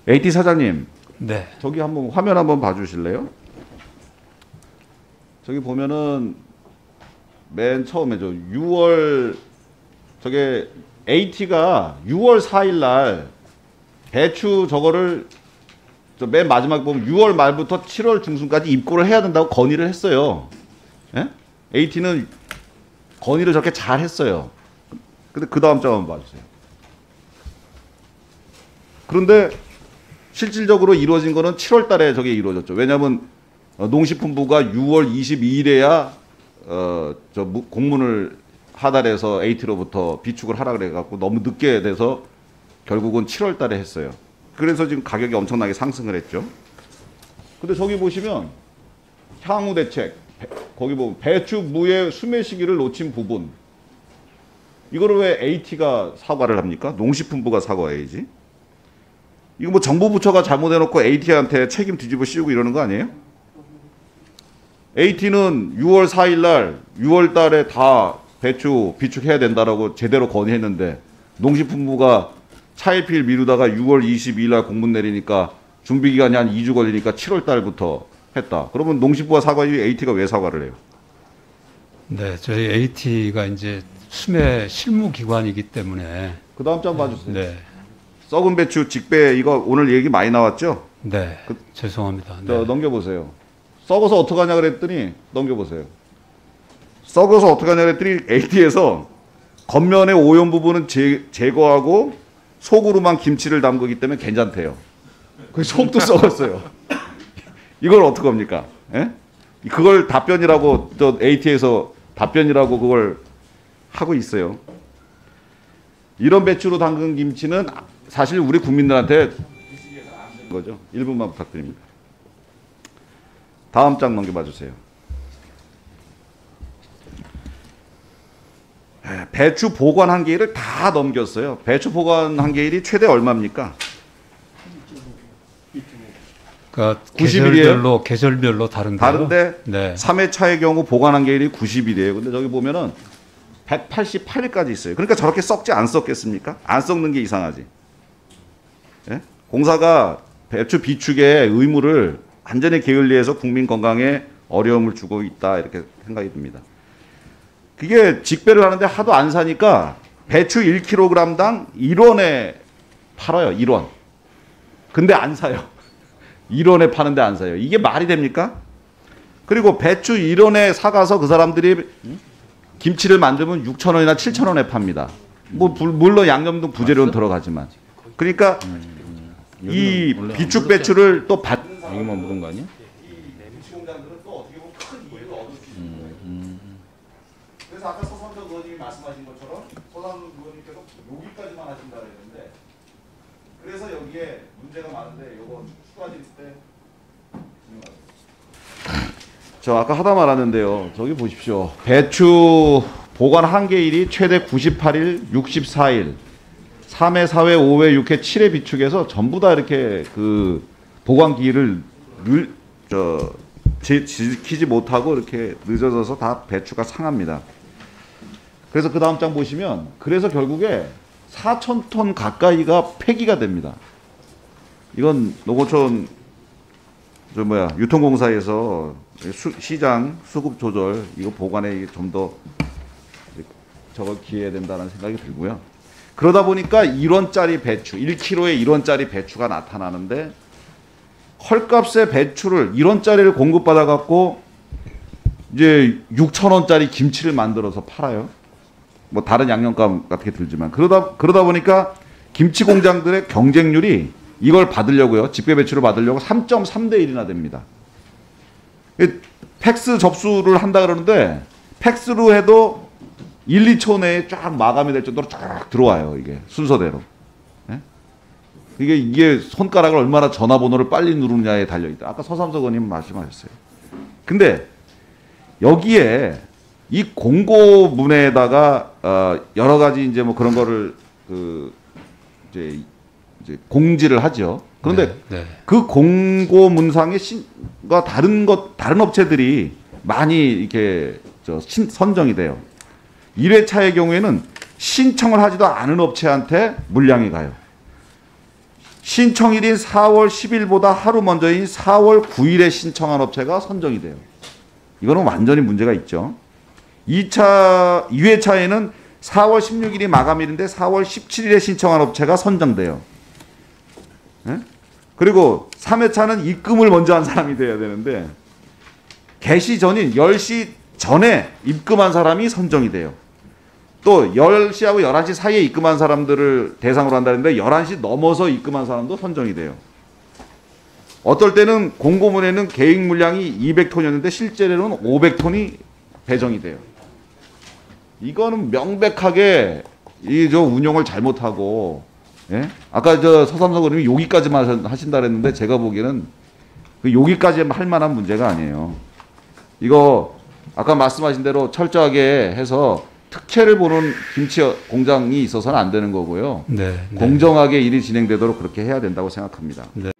AT 사장님, 네. 저기 한번 화면 한번 봐주실래요? 저기 보면은 맨 처음에죠. 6월 저게 AT가 6월 4일 날 배추 저거를 맨 마지막에 보면 6월 말부터 7월 중순까지 입고를 해야 된다고 건의를 했어요. 예? AT는 건의를 저렇게 잘 했어요. 근데 그 다음 장 한번 봐주세요. 그런데 실질적으로 이루어진 거는 7월 달에 저게 이루어졌죠. 왜냐하면 농식품부가 6월 22일에야 공문을 하달해서 AT로부터 비축을 하라 그래갖고 너무 늦게 돼서 결국은 7월 달에 했어요. 그래서 지금 가격이 엄청나게 상승을 했죠. 근데 저기 보시면 향후 대책, 거기 보면 배추 무의 수매 시기를 놓친 부분. 이거를 왜 AT가 사과를 합니까? 농식품부가 사과해야지. 이거 뭐 정부 부처가 잘못해놓고 AT한테 책임 뒤집어 씌우고 이러는 거 아니에요? AT는 6월 4일 날 6월 달에 다 배추 비축해야 된다라고 제대로 건의했는데 농식품부가 차일피일 미루다가 6월 22일 날 공문 내리니까 준비 기간이 한 2주 걸리니까 7월 달부터 했다. 그러면 농식부가 사과해, AT가 왜 사과를 해요? 네, 저희 AT가 이제 수매 실무 기관이기 때문에. 그 다음 장 봐주세요. 네. 썩은 배추 직배 이거 오늘 얘기 많이 나왔죠? 네. 죄송합니다. 네. 넘겨보세요. 썩어서 어떡하냐 그랬더니 넘겨보세요. 썩어서 어떡하냐 그랬더니 AT에서 겉면의 오염 부분은 제거하고 속으로만 김치를 담그기 때문에 괜찮대요. 그 속도 썩었어요. 이걸 어떡합니까? 예? 그걸 답변이라고 저 AT에서 답변이라고 그걸 하고 있어요. 이런 배추로 담근 김치는 사실 우리 국민들한테 거죠. 1분만 부탁드립니다. 다음 장 넘겨봐 주세요. 배추 보관 한계일을 다 넘겼어요. 배추 보관 한계일이 최대 얼마입니까? 그러니까 90일이에요? 계절별로 다른데요. 다른데 네. 3회차의 경우 보관 한계일이 90일이에요. 근데 저기 보면은 188일까지 있어요. 그러니까 저렇게 썩지 안 썩겠습니까? 안 썩는 게 이상하지. 예? 공사가 배추 비축의 의무를 완전히 게을리해서 국민 건강에 어려움을 주고 있다 이렇게 생각이 듭니다. 그게 직배를 하는데 하도 안 사니까 배추 1kg당 1원에 팔아요. 1원. 근데 안 사요. 1원에 파는데 안 사요. 이게 말이 됩니까? 그리고 배추 1원에 사가서 그 사람들이 김치를 만들면 6,000원이나 7,000원에 팝니다. 뭐 물론 양념 등 부재료는 들어가지만. 그러니까 이 비축 배추를 또 여기만 묻은 거 아니야? 공장들은 또 어떻게 보면 큰 이익을 얻을 수 있는 거예요. 그래서 아까 서삼석 의원님이 말씀하신 것처럼 서삼석 의원님께서 여기까지만 하신다 그랬는데 그래서 여기에 문제가 많은데 이거 추가질 때 저 아까 하다 말았는데요. 저기 보십시오. 배추 보관 한계일이 최대 98일, 64일, 3회, 4회, 5회, 6회, 7회 비축해서 전부 다 이렇게 그 보관 기일을 지키지 못하고 이렇게 늦어져서 다 배추가 상합니다. 그래서 그 다음 장 보시면 그래서 결국에 4,000톤 가까이가 폐기가 됩니다. 이건 농어촌 유통공사에서 시장 수급 조절 이거 보관에 좀 더 저걸 기해야 된다는 생각이 들고요. 그러다 보니까 1원짜리 배추 1kg에 1원짜리 배추가 나타나는데 헐값의 배추를 1원짜리를 공급받아 갖고 이제 6,000원짜리 김치를 만들어서 팔아요. 뭐 다른 양념감 같은 게 들지만 그러다 보니까 김치 공장들의 경쟁률이 이걸 받으려고요. 직배 배추를 받으려고 3.3대 1이나 됩니다. 팩스 접수를 한다 그러는데 팩스로 해도 1, 2초 내에 쫙 마감이 될 정도로 쫙 들어와요. 이게 순서대로. 예? 이게 손가락을 얼마나 전화번호를 빨리 누르느냐에 달려있다. 아까 서삼석 의원님 말씀하셨어요. 근데 여기에 이 공고문에다가 여러 가지 이제 뭐 그런 거를 이제 공지를 하죠. 그런데 네. 그 공고문상의 다른 업체들이 많이 이렇게 선정이 돼요. 1회차의 경우에는 신청을 하지도 않은 업체한테 물량이 가요. 신청일인 4월 10일보다 하루 먼저인 4월 9일에 신청한 업체가 선정이 돼요. 이거는 완전히 문제가 있죠. 2회차에는 4월 16일이 마감일인데 4월 17일에 신청한 업체가 선정돼요. 예? 그리고 3회차는 입금을 먼저 한 사람이 돼야 되는데 개시 전인 10시 전에 입금한 사람이 선정이 돼요. 또 10시하고 11시 사이에 입금한 사람들을 대상으로 한다는데 11시 넘어서 입금한 사람도 선정이 돼요. 어떨 때는 공고문에는 계획 물량이 200톤이었는데 실제로는 500톤이 배정이 돼요. 이거는 명백하게 이 저 운용을 잘못하고, 예? 아까 저 서삼석 의원님이 여기까지만 하신다 그랬는데 제가 보기에는 그 여기까지 할 만한 문제가 아니에요. 이거 아까 말씀하신 대로 철저하게 해서 특혜를 보는 김치 공장이 있어서는 안 되는 거고요. 네, 네. 공정하게 일이 진행되도록 그렇게 해야 된다고 생각합니다. 네.